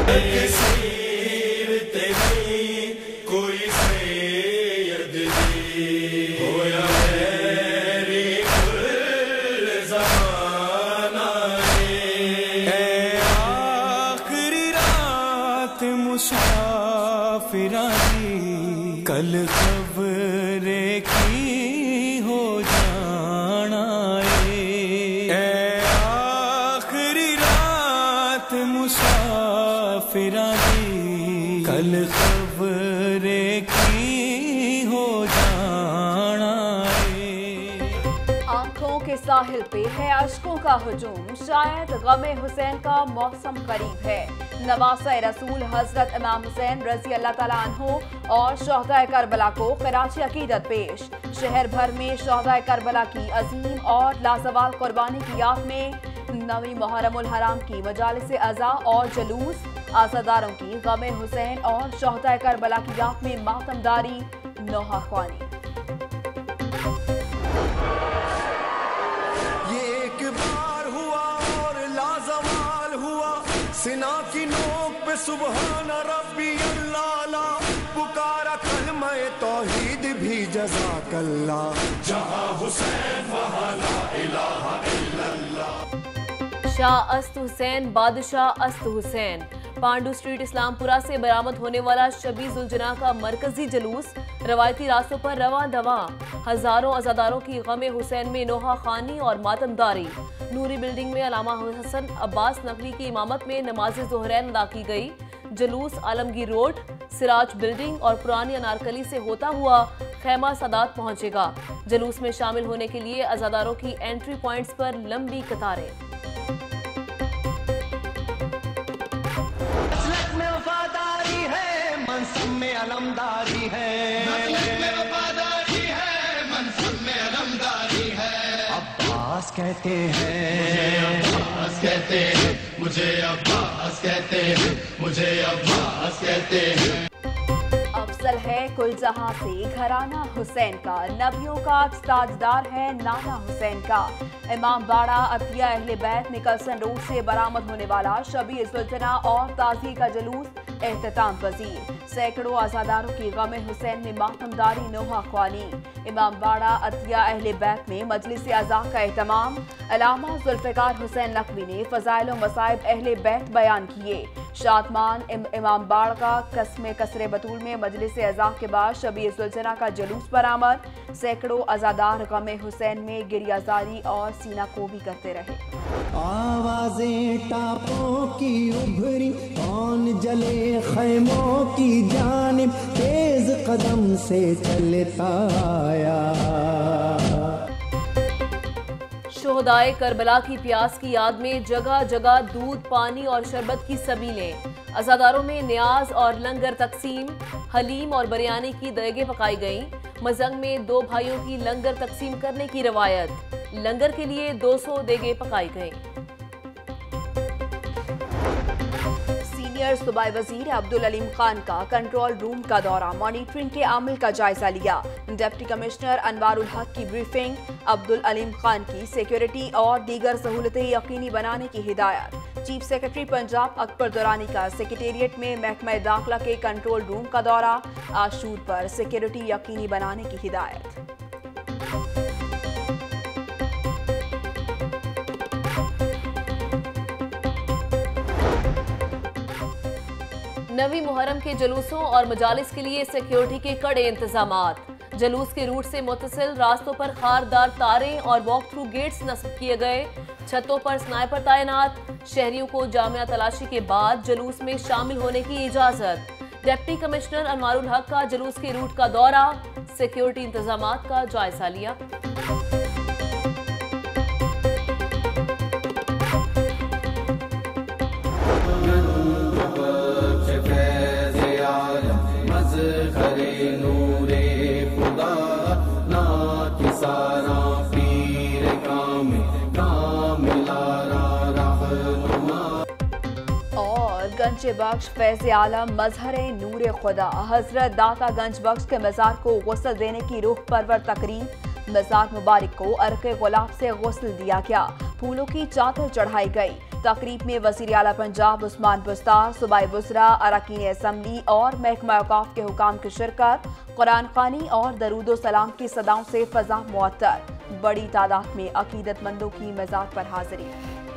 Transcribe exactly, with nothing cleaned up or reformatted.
کوئی سید دی ہویا میری کل زمانہ اے آخری رات مسافراں دی کل خبر کی ہو جانا اے آخری رات مسافراں دی کل خبر کی ہو جانا آنکھوں کے ساحل پہ ہے اشکوں کا ہجوم، شاید غم حسین کا موسم قریب ہے۔ نواسہ رسول حضرت امام حسین رضی اللہ تعالیٰ عنہ اور شہدائے کربلا کو خراج عقیدت پیش۔ شہر بھر میں شہدائے کربلا کی عظیم اور لازوال قربانی کی یاد میں نویں محرم الحرام کی مجالس عزا اور جلوس، عزاداروں کی غم حسین اور شہدائے کربلا کی یاد میں ماتم داری، نوحہ خوانی۔ یہ ایک بار ہوا اور لازوال ہوا، سنا کی نوک پہ سبحان ربی اللہ لا، پکارا کلمہ توحید بھی جزاک اللہ، جہاں حسین وہاں لا الہ الا اللہ۔ شاہ است حسین بادشاہ است حسین، پانڈو سٹریٹ اسلام پورہ سے برآمد ہونے والا شبی ذوالجناح کا مرکزی جلوس روایتی راستوں پر رواں دواں، ہزاروں عزاداروں کی غم حسین میں نوحہ خوانی اور ماتم داری۔ نوری بلڈنگ میں علامہ حسن عباس نقوی کی امامت میں نماز ظہرین ادا کی گئی۔ جلوس عالمگیر روڈ، سراج بلڈنگ اور پرانی انارکلی سے ہوتا ہوا خیمہ سادات پہنچے گا۔ جلوس میں شامل ہونے کے لیے عزاداروں کی انٹری پوائنٹس پر لمبی قطاریں۔ منصب میں علمداری ہے، منصب میں وفاداری ہے، منصب میں علمداری ہے۔ عباس کہتے ہیں، عباس کہتے ہیں، مجھے عباس کہتے ہیں، مجھے عباس کہتے ہیں۔ افضل ہے کل جہاں سے گھرانہ حسین کا، نبیوں کا تاجدار ہے نانا حسین کا۔ امام باڑہ عطیہ اہل بیت نکلسن روڈ سے برآمد ہونے والا شبی ذوالجناح اور تازی کا جلوس اختتام پذیر۔ سینکڑوں عزاداروں کی غم حسین میں ماتم داری، نوحہ خوانی۔ امام باڑہ عطیہ اہل بیت میں مجلس عزا کا اہتمام۔ علامہ ذوالفقار حسین نقوی نے فضائل و مصائب اہل بیت بیان کیے۔ شادمان امام باڑہ کا قسم کسر بطول میں مجلس عزا کے بعد شبی ذوالجناح کا جلوس برآمد۔ سینکڑوں عزادار غم حسین میں گریہ زاری اور سینہ کوبی کرتے رہے۔ آوازیں ٹاپوں کی ابھری، کون جلے خیموں کی جانب، تیز قدم سے چلتا آیا۔ شہدائے کربلا کی پیاس کی یاد میں جگہ جگہ دودھ، پانی اور شربت کی سبیلیں۔ عزاداروں میں نیاز اور لنگر تقسیم، حلیم اور بریانی کی دیگیں پکائی گئیں۔ مزنگ میں دو بھائیوں کی لنگر تقسیم کرنے کی روایت، لنگر کے لیے دو سو دیگیں پکائی گئیں۔ سینئر صوبائی وزیر عبدالعلیم خان کا کنٹرول روم کا دورہ، مانیٹرنگ کے عمل کا جائزہ لیا۔ ڈپٹی کمشنر انوار الحق کی بریفنگ، عبدالعلیم خان کی سیکیورٹی اور دیگر سہولتیں یقینی بنانے کی ہدایت۔ چیف سیکرٹری پنجاب اکبر دورانی کا سیکریٹریٹ میں محکمہ داخلہ کے کنٹرول روم کا دورہ، عاشور پر سیکیورٹی یقینی بنانے کی ہدایت۔ نویں محرم کے جلوسوں اور مجالس کے لیے سیکیورٹی کے کڑے انتظامات۔ جلوس کے روٹ سے متصل راستوں پر خاردار تاریں اور واک تھرو گیٹس نصب کیے گئے۔ چھتوں پر سنائپر تعینات۔ شہریوں کو جامعہ تلاشی کے بعد جلوس میں شامل ہونے کی اجازت۔ ڈپٹی کمشنر انوار الحق کا جلوس کے روٹ کا دورہ، سیکیورٹی انتظامات کا جائزہ لیا۔ گنج بخش فیض عالم مظہر نور خدا حضرت داتا گنج بخش کے مزار کو غسل دینے کی روح پرور تقریب۔ مزار مبارک کو عرق گلاب سے غسل دیا گیا، پھولوں کی چادر چڑھائی گئی۔ तकरीब में वज़ीर आला पंजाब उस्मान बुस्तार, सूबाई वज़रा, अरकान असम्बली और महकमा औकाफ के हुकाम की शिरकत। कुरान ख़वानी और दरूद सलाम की सदाओं से फ़ज़ा मुअत्तर। बड़ी तादाद में अकीदतमंदों की मज़ार पर हाज़िरी।